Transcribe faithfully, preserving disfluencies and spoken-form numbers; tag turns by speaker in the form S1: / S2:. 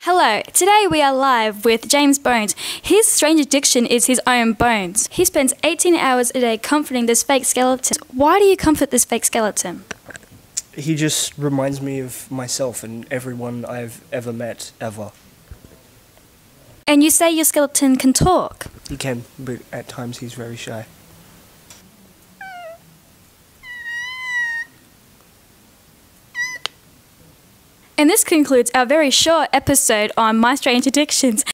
S1: Hello, today we are live with James Bones. His strange addiction is his own bones. He spends eighteen hours a day comforting this fake skeleton. Why do you comfort this fake skeleton?
S2: He just reminds me of myself and everyone I've ever met, ever.
S1: And you say your skeleton can talk?
S2: He can, but at times he's very shy.
S1: And this concludes our very short episode on My Strange Addictions.